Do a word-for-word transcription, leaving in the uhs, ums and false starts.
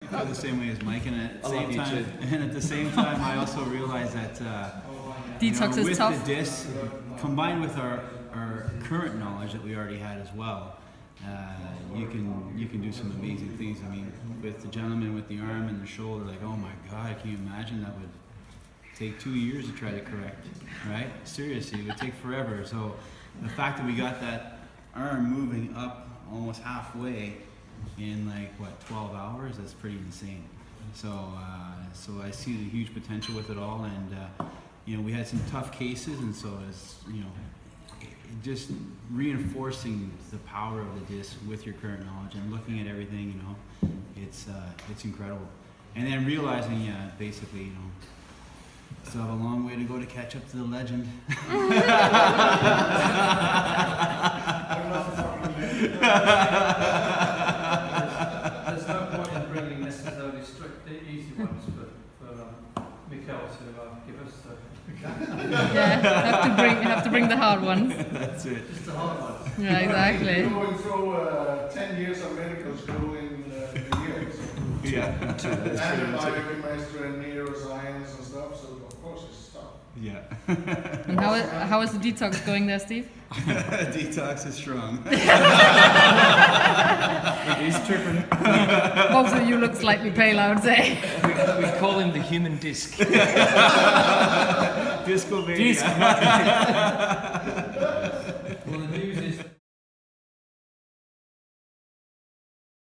I feel the same way as Mike, and at the I same love you time, too. and at the same time, I also realize that uh, Detox you know, is with tough. the disc, combined with our, our current knowledge that we already had as well, uh, you can you can do some amazing things. I mean, with the gentleman with the arm and the shoulder, like, oh my God, can you imagine that would take two years to try to correct, right? Seriously, it would take forever. So the fact that we got that arm moving up almost halfway in like what twelve hours, that's pretty insane. So uh, so I see the huge potential with it all, and uh, you know, we had some tough cases, and so it's, you know, it just reinforcing the power of the disc with your current knowledge and looking at everything, you know, it's uh, it's incredible. And then realizing, yeah, basically, you know, still have a long way to go to catch up to the legend. There's no point in bringing necessarily strict, the easy ones for, for um, Mikael to uh, give us the... Yeah, have to bring have to bring the hard ones. That's it. Just the hard ones. Yeah, exactly. You're going through uh, ten years of medical school in uh, a year. So. Yeah. And the biochemistry and neuroscience and stuff, so of course it's tough. Yeah. And how is, how is the detox going there, Steve? Detox is strong. He's tripping. Both of you look slightly pale, I would say. We, we call him the human disc. Disco baby. Disc.